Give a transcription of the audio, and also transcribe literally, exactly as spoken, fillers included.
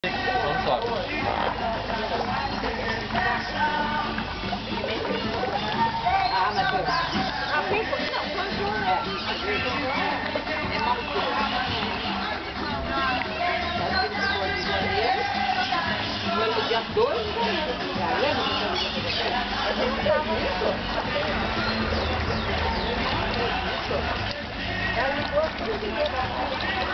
Não sobe. Ah, mas foi. Ah, sim, foi. Não, foi junto. É. É marcou. Sabe que ele ficou de janeiro. Foi no dia dois de janeiro. Já lembra que eu falei pra você? A gente tava isso. Ela ligou tudo que